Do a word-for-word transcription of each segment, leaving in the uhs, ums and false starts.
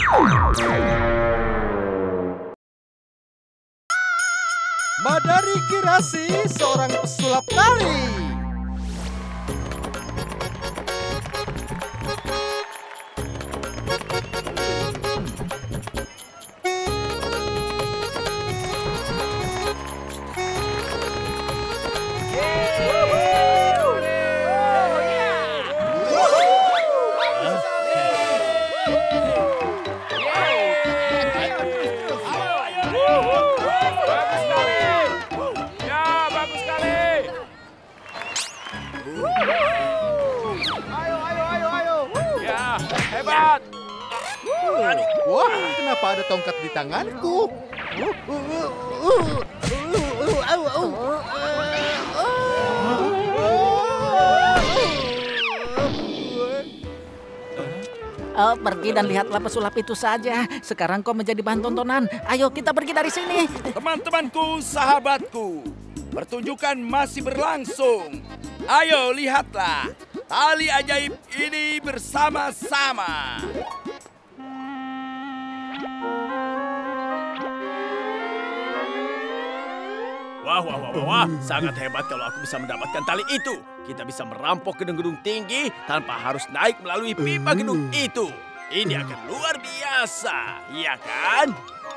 Madari Kirasi, seorang pesulap tali. Wah, kenapa ada tongkat di tanganku? Oh, pergi dan lihatlah pesulap itu saja. Sekarang kau menjadi bahan tontonan. Ayo kita pergi dari sini. Teman-temanku, sahabatku, pertunjukan masih berlangsung. Ayo lihatlah tali ajaib ini bersama-sama. Wah, wah, wah, wah, wah, sangat hebat kalau aku bisa mendapatkan tali itu. Kita bisa merampok gedung-gedung tinggi tanpa harus naik melalui pipa gedung itu. Ini akan luar biasa, iya kan?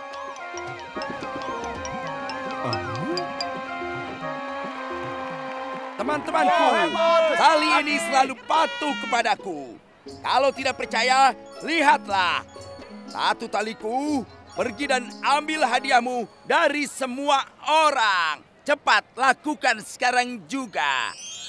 Teman-temanku, tali ini selalu patuh kepadaku. Kalau tidak percaya, lihatlah. Satu taliku pergi dan ambil hadiahmu dari semua orang. Cepat, lakukan sekarang juga.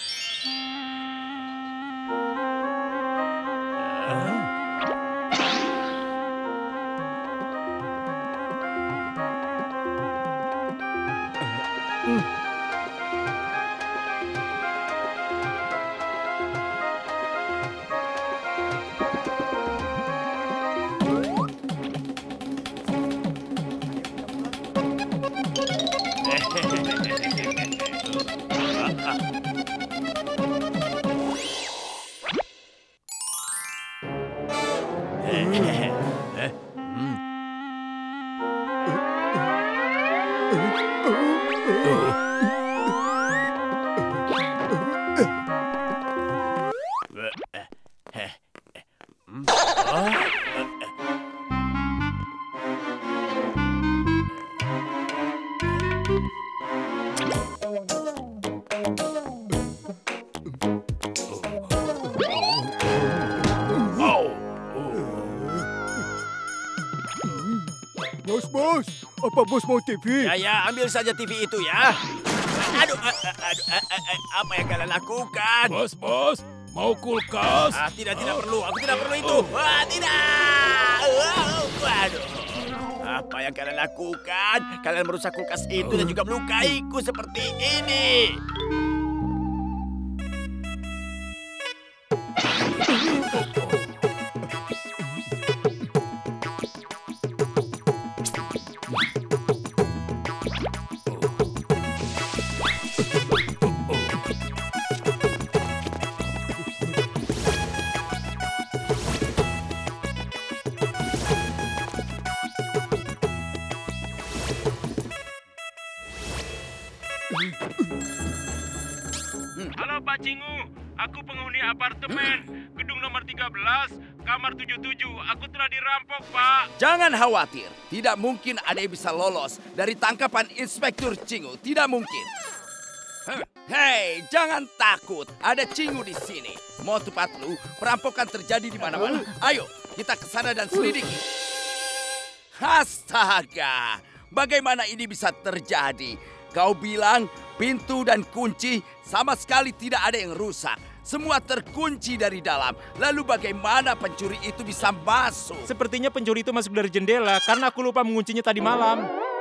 Bos, bos, apa bos mau T V? Ya, ya, ambil saja T V itu ya. Aduh, aduh, aduh, apa yang kalian lakukan? Bos, bos, mau kulkas? Ah, tidak, tidak perlu. Aku tidak perlu itu. Wah, tidak. Waduh. Apa yang kalian lakukan? Kalian merusak kulkas itu dan juga melukaiku seperti ini. Halo Pak Cingu, aku penghuni apartemen, gedung nomor tiga belas, kamar tujuh puluh tujuh. Aku telah dirampok, Pak. Jangan khawatir, tidak mungkin ada yang bisa lolos dari tangkapan Inspektur Cingu. Tidak mungkin. Hei, jangan takut. Ada Cingu di sini. Mau tepat lu, perampokan terjadi di mana-mana. Ayo, kita ke sana dan selidiki. Astaga, bagaimana ini bisa terjadi? Kau bilang pintu dan kunci sama sekali tidak ada yang rusak. Semua terkunci dari dalam. Lalu bagaimana pencuri itu bisa masuk? Sepertinya pencuri itu masuk dari jendela karena aku lupa menguncinya tadi malam.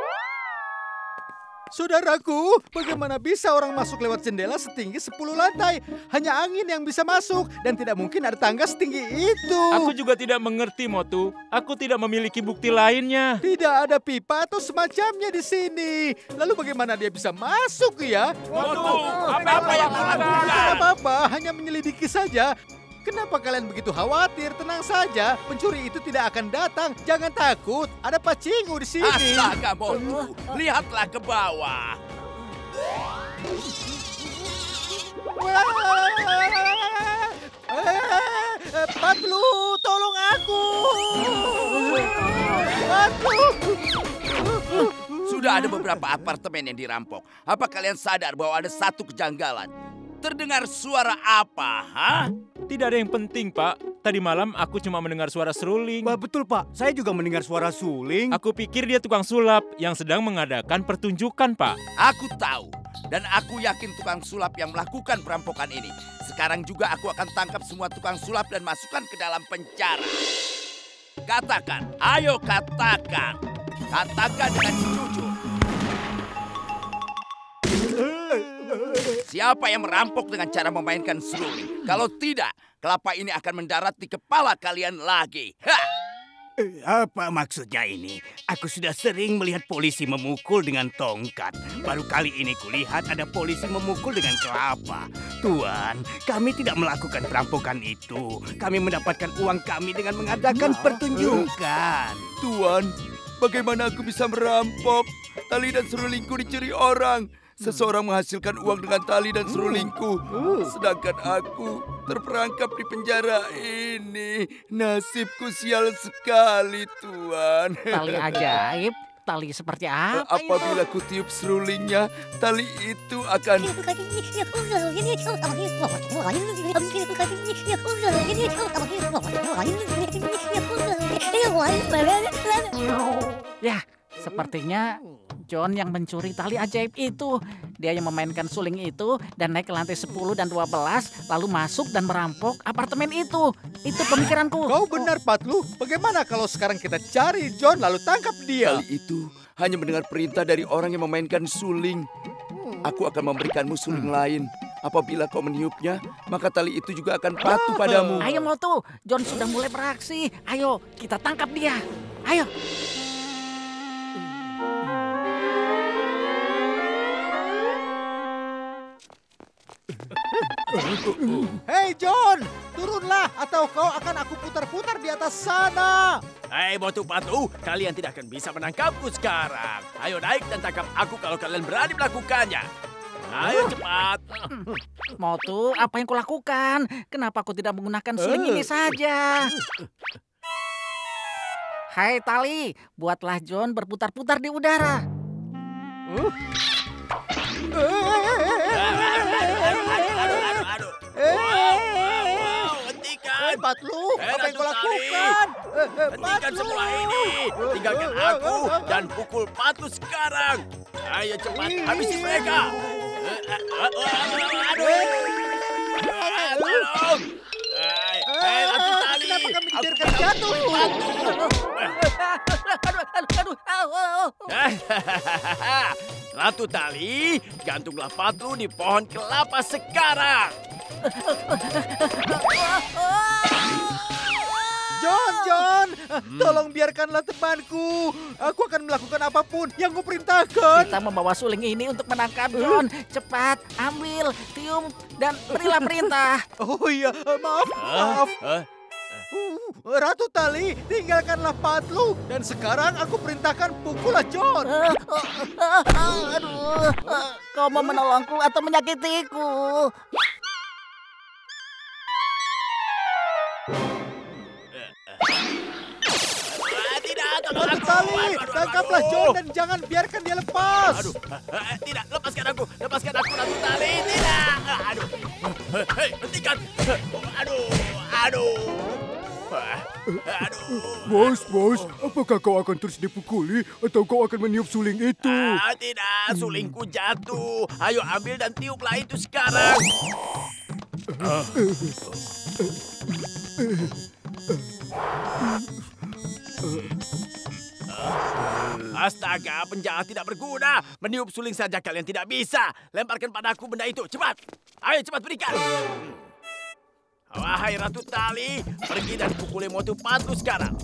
Saudaraku, bagaimana bisa orang masuk lewat jendela setinggi sepuluh lantai? Hanya angin yang bisa masuk dan tidak mungkin ada tangga setinggi itu. Aku juga tidak mengerti, Motu. Aku tidak memiliki bukti lainnya. Tidak ada pipa atau semacamnya di sini. Lalu bagaimana dia bisa masuk ya? Motu, apa-apa yang kau lakukan? Tidak apa-apa, hanya menyelidiki saja. Kenapa kalian begitu khawatir? Tenang saja, pencuri itu tidak akan datang. Jangan takut, ada Pak Cingu di sini. Astaga, Motu, lihatlah ke bawah. Patlu, tolong aku. Patlu. Sudah ada beberapa apartemen yang dirampok. Apa kalian sadar bahwa ada satu kejanggalan? Terdengar suara apa, ha? Tidak ada yang penting, Pak. Tadi malam aku cuma mendengar suara seruling. Wah, betul, Pak. Saya juga mendengar suara suling. Aku pikir dia tukang sulap yang sedang mengadakan pertunjukan, Pak. Aku tahu. Dan aku yakin tukang sulap yang melakukan perampokan ini. Sekarang juga aku akan tangkap semua tukang sulap dan masukkan ke dalam penjara. Katakan, ayo katakan. Katakan dengan jujur. Siapa yang merampok dengan cara memainkan seruling? Kalau tidak, kelapa ini akan mendarat di kepala kalian lagi. Hah! Eh, apa maksudnya ini? Aku sudah sering melihat polisi memukul dengan tongkat. Baru kali ini kulihat ada polisi memukul dengan kelapa. Tuan, kami tidak melakukan perampokan itu. Kami mendapatkan uang kami dengan mengadakan pertunjukan. Tuan, bagaimana aku bisa merampok? Tali dan serulingku dicuri orang. Seseorang menghasilkan uang dengan tali dan serulingku. Sedangkan aku terperangkap di penjara ini. Nasibku sial sekali, Tuan. Tali ajaib? Tali seperti apa? Apabila ku tiup serulingnya, tali itu akan... Ya, sepertinya John yang mencuri tali ajaib itu. Dia yang memainkan suling itu dan naik ke lantai sepuluh dan dua belas, lalu masuk dan merampok apartemen itu. Itu pemikiranku. Kau benar, Patlu. Bagaimana kalau sekarang kita cari John lalu tangkap dia? Tali itu hanya mendengar perintah dari orang yang memainkan suling. Aku akan memberikanmu suling lain. Apabila kau meniupnya, maka tali itu juga akan patuh padamu. Ayo Motu, John sudah mulai beraksi. Ayo, kita tangkap dia. Ayo. Hei John, turunlah atau kau akan aku putar-putar di atas sana. Hei Motu Patu, kalian tidak akan bisa menangkapku sekarang. Ayo naik dan tangkap aku kalau kalian berani melakukannya. Ayo cepat. Motu, apa yang kulakukan? Kenapa aku tidak menggunakan suling ini saja? Hai tali, buatlah John berputar-putar di udara. Aduh, aduh, aduh, aduh. Wow, hentikan. Patlu, Eh, apa yang kau Ratu Tali. lakukan? Eh, eh, Hentikan Patlu. semua ini. Tinggalkan aku dan pukul Patu sekarang. Ayo cepat, habisi mereka. Eh, eh, eh, Aduh. Eh, Tolong. Eh, Hei, Ratu Tali. Kenapa kami Aku dibiarkan akan jatuh? pukul Patu. Aduh, aduh, aduh, aduh. Ratu Tali, gantunglah Patu di pohon kelapa sekarang. John, John, tolong biarkanlah temanku. Aku akan melakukan apapun yang kau perintahkan. Kita membawa suling ini untuk menangkap John. Cepat, ambil, tium, dan berilah perintah. Oh iya, maaf, maaf. Hah? Uh, Ratu Tali, tinggalkanlah Patlu. Dan sekarang aku perintahkan pukullah John. Aduh, kau mau menolongku atau menyakitiku? Ah, tidak, tolong Ratu aku. Tali, Aduh, aduh, tangkaplah aduh. John dan jangan biarkan dia lepas. Aduh, eh, tidak, lepaskan aku, lepaskan aku, Ratu Tali, tidak. Aduh, hei, hentikan. Aduh, aduh. Aduh. Bos, bos, apakah kau akan terus dipukuli atau kau akan meniup suling itu? Ah, tidak, sulingku jatuh. Ayo ambil dan tiuplah itu sekarang. Astaga, penjahat tidak berguna. Meniup suling saja kalian tidak bisa. Lemparkan padaku benda itu, cepat. Ayo cepat berikan. Wahai Ratu Tali, pergi dan pukuli Motu Patu sekarang.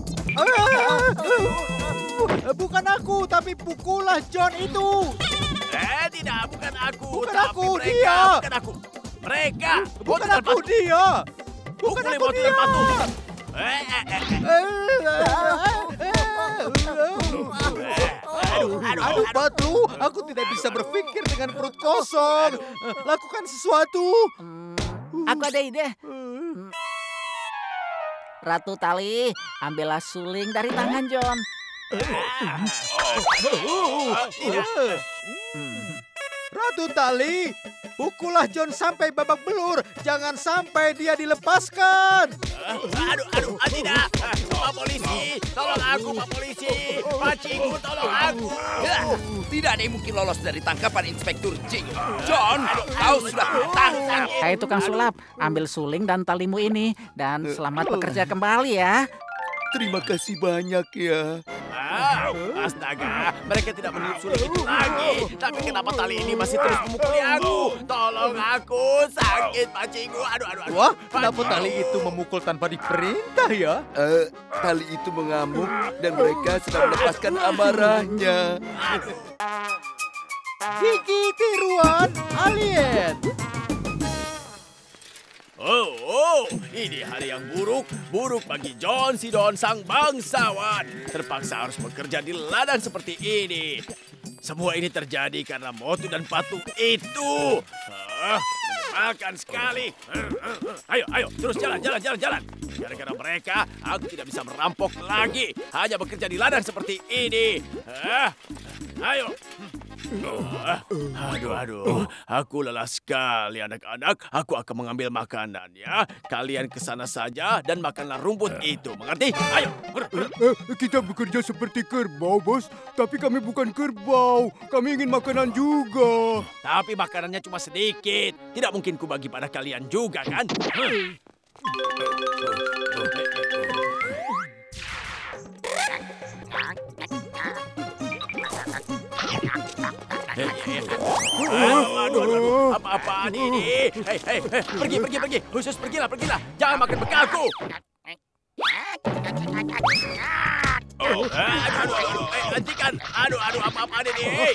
Ah, bukan aku, tapi pukullah John itu. Eh, tidak, bukan aku. Bukan tapi aku, mereka. dia. Bukan aku. Mereka. Bukan Motu dan aku, Patu. dia. Bukan Pukuli aku Motu dia. dan Patu. Eh, eh, eh, eh. Aduh, aduh, Aduh, Patu, aku tidak bisa berpikir dengan perut kosong. Lakukan sesuatu. Hmm, aku ada ide. Hmm. Ratu Tali, ambillah suling dari tangan John. Ratu Tali, pukullah John sampai babak belur. Jangan sampai dia dilepaskan. Aduh, aduh, ah, tidak. Pak polisi, tolong aku, Pak polisi. Pak Cingu, tolong aku. Ya, tidak ada yang mungkin lolos dari tangkapan Inspektur Cingu. John, kau sudah tertangkap. Hai tukang sulap, ambil suling dan talimu ini. Dan selamat bekerja kembali ya. Terima kasih banyak ya. Ah, astaga, mereka tidak meniup suling itu lagi. Tapi kenapa tali ini masih terus memukuli aku? Tolong aku, sakit Pak Cingu. Aduh, aduh, aduh. Wah, Pak kenapa Cingu. tali itu memukul tanpa diperintah ya? Eh, tali itu mengamuk dan mereka sedang melepaskan amarahnya. Gigi tiruan alien. Oh, oh, ini hari yang buruk, buruk bagi John Sidon sang bangsawan. Terpaksa harus bekerja di ladang seperti ini. Semua ini terjadi karena Motu dan Patu itu. Ah, menyebalkan sekali. Ayo, ayo, terus jalan, jalan, jalan, jalan. Gara-gara mereka, aku tidak bisa merampok lagi. Hanya bekerja di ladang seperti ini. Ah, ayo. Ah, aduh, aduh, aku lelah sekali anak-anak. Aku akan mengambil makanan ya. Kalian ke sana saja dan makanlah rumput itu. Mengerti? Ayo. Eh, kita bekerja seperti kerbau, bos. Tapi kami bukan kerbau. Kami ingin makanan juga. Tapi makanannya cuma sedikit. Tidak mungkin kubagi pada kalian juga kan? Hmm. Aduh, aduh, aduh, apa-apaan ini? Hei, hei, hei, pergi, pergi, pergi. Khusus pergilah, pergilah. Jangan makan bekalku. Oh, aduh, aduh, aduh, eh, hentikan. Aduh, aduh, apa-apaan ini? Hei.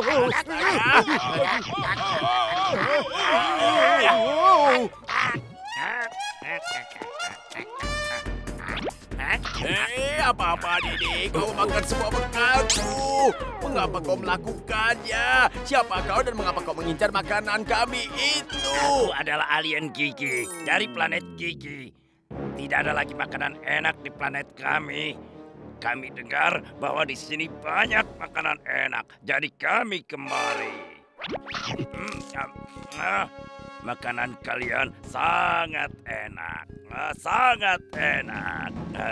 Hei, apa-apaan ini? Kau makan semua bekalku. Mengapa kau melakukannya? Siapa kau dan mengapa kau mengincar makanan kami itu? Aku adalah alien Gigi dari planet Gigi. Tidak ada lagi makanan enak di planet kami. Kami dengar bahwa di sini banyak makanan enak, jadi kami kemari. Hmm, ah, makanan kalian sangat enak, ah, sangat enak.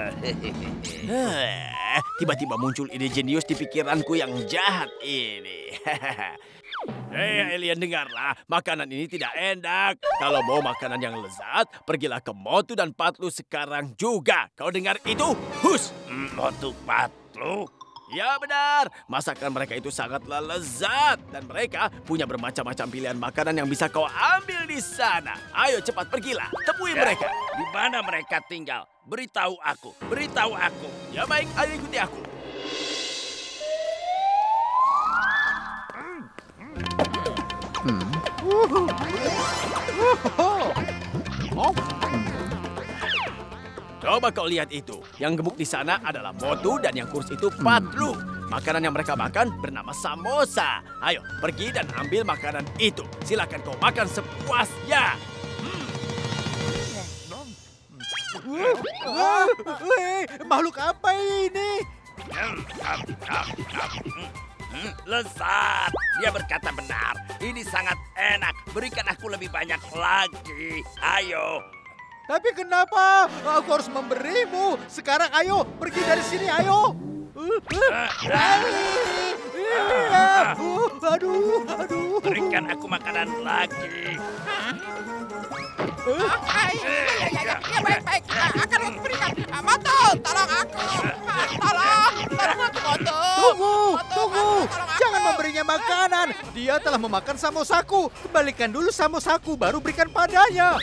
Eh, Tiba-tiba muncul ide jenius di pikiranku yang jahat ini. Hei alien, dengarlah, makanan ini tidak enak. Kalau mau makanan yang lezat, pergilah ke Motu dan Patlu sekarang juga. Kau dengar itu? Hus! Hmm, Motu Patlu? Ya benar, masakan mereka itu sangatlah lezat. Dan mereka punya bermacam-macam pilihan makanan yang bisa kau ambil di sana. Ayo cepat pergilah, temui mereka. Di mana mereka tinggal? Beritahu aku, beritahu aku. Ya baik, ayo ikuti aku. Coba kau lihat itu. Yang gemuk di sana adalah Motu dan yang kurus itu Patlu. Makanan yang mereka makan bernama samosa. Ayo, pergi dan ambil makanan itu. Silakan kau makan sepuasnya. Wah, weh, makhluk apa ini? Hmm, hmm, lezat. Dia berkata benar. Ini sangat enak. Berikan aku lebih banyak lagi. Ayo. Tapi kenapa? Aku harus memberimu. Sekarang ayo, pergi dari sini, ayo. Aduh, aduh. Berikan aku makanan lagi. Ya baik-baik, akan aku berikan. Motu, tolong aku. Tolong, tolong aku, Motu. Tunggu, Motu, tunggu. Motu, tolong aku. Jangan memberinya makanan. Dia telah memakan samosaku. Kembalikan dulu samosaku, baru berikan padanya.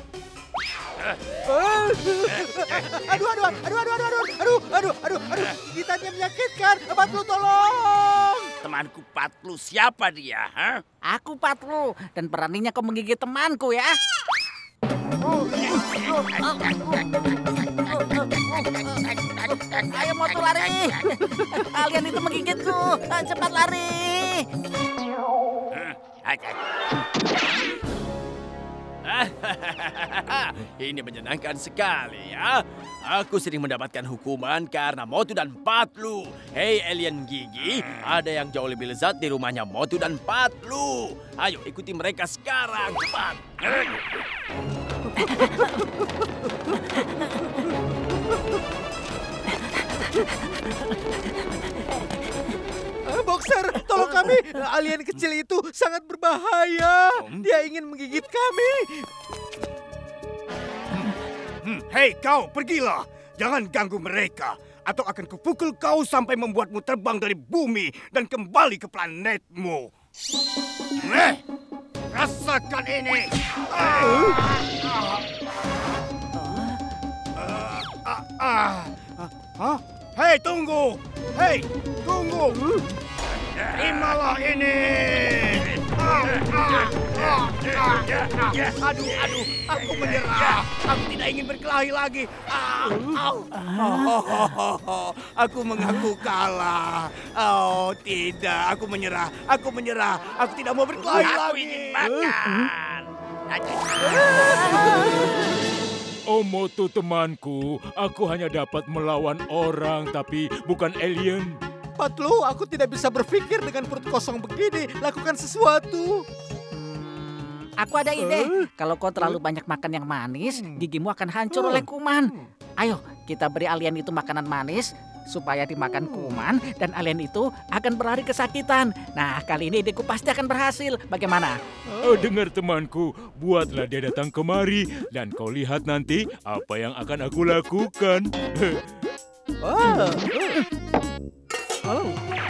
Aduh, aduh, aduh, aduh, aduh, aduh, aduh, aduh, aduh, aduh, gigitannya menyakitkan. Patlu, tolong. Temanku Patlu, siapa dia? Hah? Aku Patlu dan beraninya kau menggigit temanku ya. Ayo motor lari. Alien itu menggigitku. Cepat lari. Ini menyenangkan sekali ya. Aku sering mendapatkan hukuman karena Motu dan Patlu. Hei alien gigi, ada yang jauh lebih lezat di rumahnya Motu dan Patlu. Ayo ikuti mereka sekarang, cepat. Boxer, tolong kami. Alien kecil itu sangat berbahaya. Dia ingin menggigit kami. Hmm, hei kau, pergilah. Jangan ganggu mereka. Atau akan kupukul kau sampai membuatmu terbang dari bumi dan kembali ke planetmu. Eh, rasakan ini. Ah, ah, ah, ah. Hah? Hei, tunggu. Hei, tunggu. Terimalah ini. Ah, ah, ah, ah. Aduh, aduh, aku menyerah. Aku tidak ingin berkelahi lagi. Ah, au. Oh, aku mengaku kalah. Oh, tidak, aku menyerah. Aku menyerah. Aku tidak mau berkelahi Aku lagi. ingin makan. Oh Motu temanku, aku hanya dapat melawan orang tapi bukan alien. Patlu, aku tidak bisa berpikir dengan perut kosong begini. Lakukan sesuatu. Hmm, aku ada ide. Kalau kau terlalu banyak makan yang manis, gigimu akan hancur oleh kuman. Ayo, kita beri alien itu makanan manis supaya dimakan kuman dan alien itu akan berlari kesakitan. Nah, kali ini ideku pasti akan berhasil. Bagaimana? Oh, dengar temanku, buatlah dia datang kemari dan kau lihat nanti apa yang akan aku lakukan. Oh. Oh.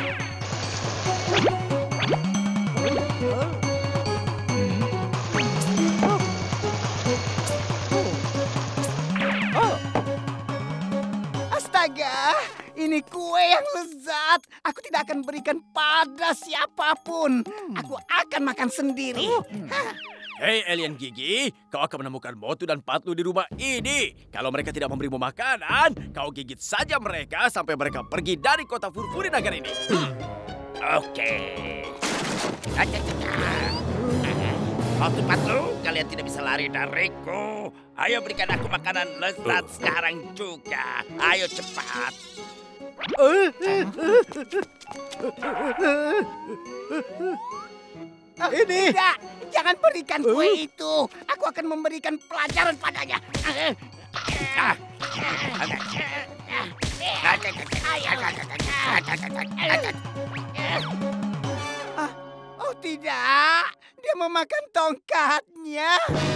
Astaga, ini kue yang lezat. Aku tidak akan berikan pada siapapun. Aku akan makan sendiri. Hei alien gigi, kau akan menemukan Motu dan Patlu di rumah ini. Kalau mereka tidak memberimu makanan, kau gigit saja mereka sampai mereka pergi dari kota Furfuri Naga ini. Oke. Motu Patlu, kalian tidak bisa lari dariku. Ayo berikan aku makanan lezat sekarang juga. Ayo cepat. Ini. Tidak, jangan berikan kue itu. Aku akan memberikan pelajaran padanya. Ah. Ah, oh tidak, dia memakan tongkatnya.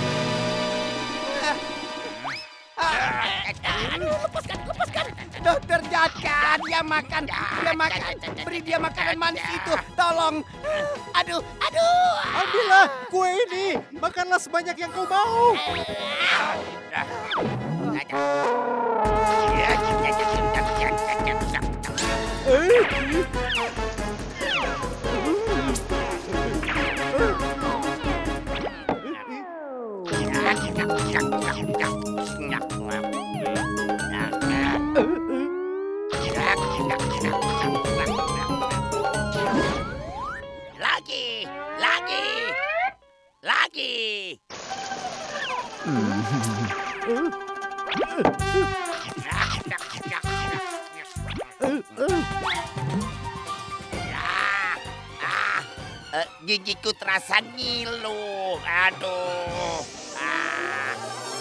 Aduh, lepaskan, lepaskan. Dokter Jaka, dia makan, dia makan. Beri dia makanan manis itu, tolong. Aduh, aduh. Ambillah kue ini. Makanlah sebanyak yang kau mau. Lagi, lagi, lagi. Ah, ah, gigiku terasa ngilu. Aduh. Ah.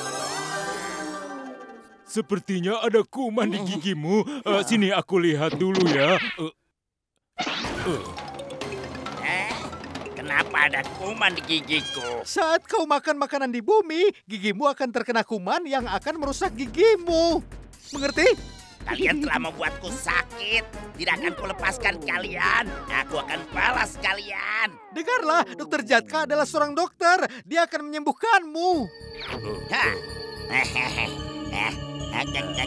Sepertinya ada kuman di gigimu. Uh, sini aku lihat dulu ya. Uh, uh. Eh, kenapa ada kuman di gigiku? Saat kau makan makanan di bumi, gigimu akan terkena kuman yang akan merusak gigimu. Mengerti? Kalian telah membuatku sakit. Tidak akan kulepaskan kalian. Aku akan balas kalian. Dengarlah, Dokter Jatka adalah seorang dokter. Dia akan menyembuhkanmu. Hah. Hehehe. Eh, agak, agak.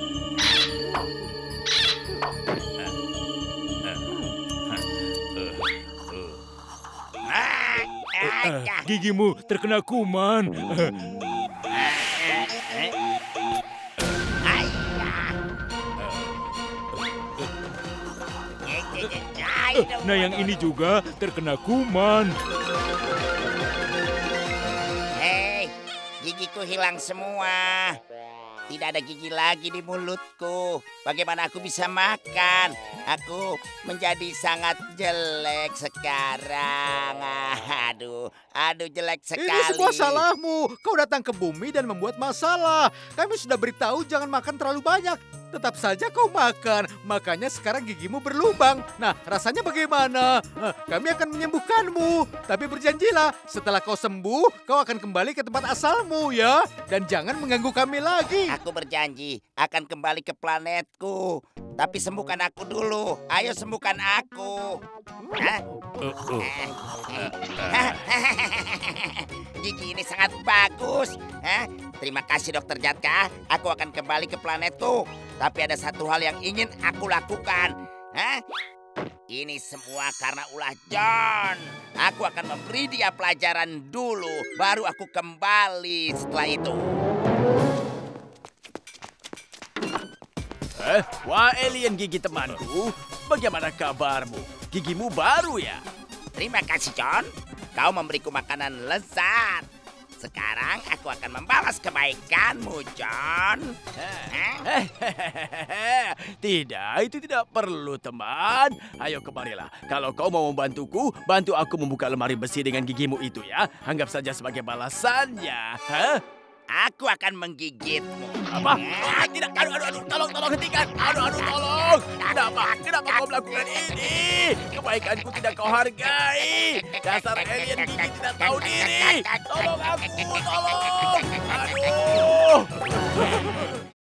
Ah, Uh, ah, gigimu terkena kuman. ah. Nah, yang ini juga terkena kuman. Hei, gigiku hilang semua. Tidak ada gigi lagi di mulutku. Bagaimana aku bisa makan? Aku menjadi sangat jelek sekarang. Aduh, aduh jelek sekali. Ini semua salahmu. Kau datang ke bumi dan membuat masalah. Kami sudah beritahu jangan makan terlalu banyak. Tetap saja kau makan. Makanya sekarang gigimu berlubang. Nah, rasanya bagaimana? Nah, kami akan menyembuhkanmu. Tapi berjanjilah, setelah kau sembuh, kau akan kembali ke tempat asalmu ya. Dan jangan mengganggu kami lagi. Aku berjanji akan kembali ke planetku. Tapi sembuhkan aku dulu. Ayo sembuhkan aku. Hah? Gigi ini sangat bagus. Hah? Terima kasih Dokter Jatka. Aku akan kembali ke planetku. Tapi ada satu hal yang ingin aku lakukan. Hah? Ini semua karena ulah John. Aku akan memberi dia pelajaran dulu. Baru aku kembali setelah itu. Eh, wah alien gigi temanku, bagaimana kabarmu? Gigimu baru ya? Terima kasih John. Kau memberiku makanan lezat. Sekarang aku akan membalas kebaikanmu, John. Hah? Tidak, itu tidak perlu, teman. Ayo kemarilah. Kalau kau mau membantuku, bantu aku membuka lemari besi dengan gigimu itu ya. Anggap saja sebagai balasannya. Hah? Aku akan menggigitmu. Apa? Ah, tidak, aduh, aduh, aduh, tolong, tolong hentikan. Aduh, aduh, tolong. Kenapa? Kenapa kau melakukan ini? Kebaikanku tidak kau hargai. Dasar alien gigi tidak tahu diri. Tolong aku, tolong. Aduh.